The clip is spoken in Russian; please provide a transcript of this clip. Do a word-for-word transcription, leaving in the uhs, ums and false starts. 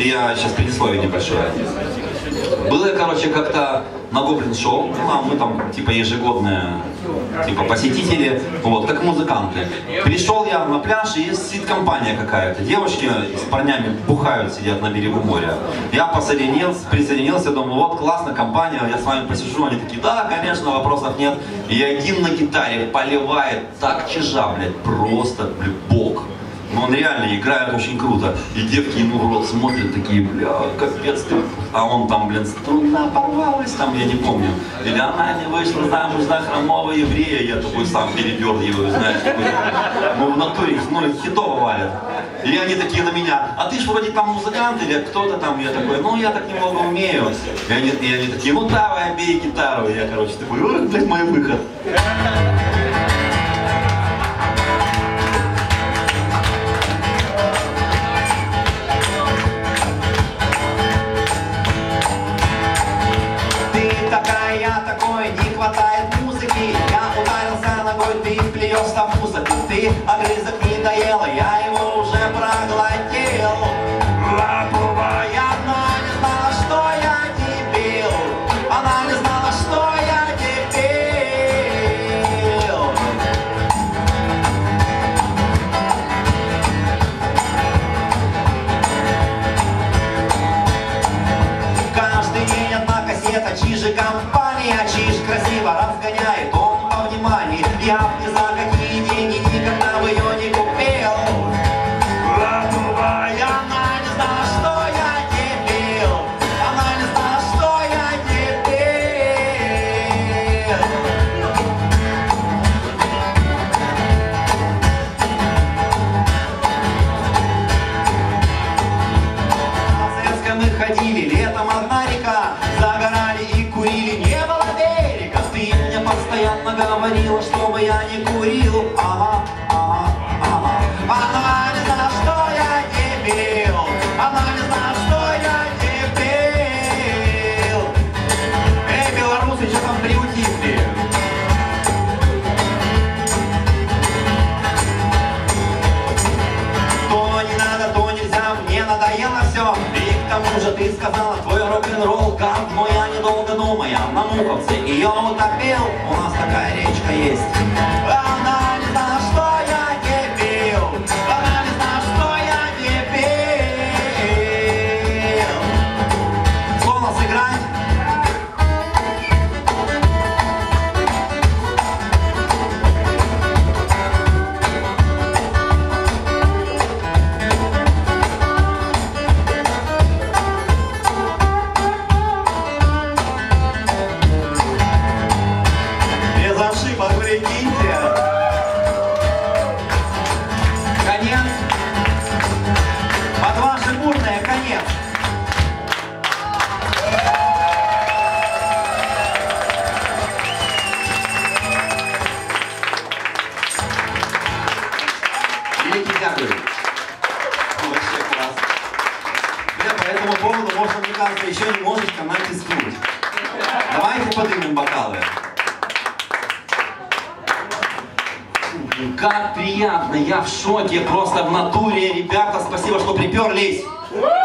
это я сейчас предисловие небольшое. Было, короче, как-то на Гоблин-шоу, ну, мы там, типа, ежегодные, типа, посетители, вот, как музыканты. Пришел я на пляж, и есть сидит компания какая-то. Девушки с парнями бухают, сидят на берегу моря. Я посоединился, присоединился, думаю, вот, классная компания, я с вами посижу. Они такие, да, конечно, вопросов нет. И я один на гитаре поливает так чижа, блядь, просто, блядь, бог. Но он реально играет очень круто. И девки ему в рот смотрят, такие, бля, капец ты. А он там, блин, струна порвалась, там, я не помню. Или она не вышла замуж за хромого еврея. Я такой сам передергиваю, знаешь, такой, ну в натуре, ну хитово валят. И они такие на меня, а ты ж вроде там музыкант или кто-то там. Я такой, ну я так немного умею. И они, и они такие, ну давай, бей гитару. И я, короче, такой, ой, блядь, мой выход. Я такой, не хватает музыки. Я ударился ногой, ты плюешься в музыку. Ты огрызок не доела, я его уже проглотил. Раповая, она не знала, что я дебил. Она не знала, что я дебил. Каждый день одна кассета, чижи компания. Чиж красиво разгоняет, он по вниманию. Я ни за какие деньги никогда бы ее не купил. Раповая, она не знала, что я дебил. Она не знала, что я дебил. На Советском мы ходили, летом одна река. Загорали и курили, не было берега. Ты мне постоянно говорила, чтобы я не курил. Ага, ага, ага. Она не знала, что я дебил. Она не знала, что я дебил. Эй, белорусы, что там приутихли? То не надо, то нельзя, мне надоело все. И к тому же ты сказала, твой рок-н-ролл говно, я недолго думая, на Муховце ее утопил. У нас такая речка есть. Она не знала, что я дебил. Она не знала, что я дебил. Словно сыграть. Прикиньте. Конец. Под ваше бурное конец. Великий дякую. Вообще класс. Я по этому поводу, может, мне кажется, еще немножечко натискнуть. Давайте поднимем бокалы. Как приятно, я в шоке, просто в натуре. Ребята, спасибо, что приперлись.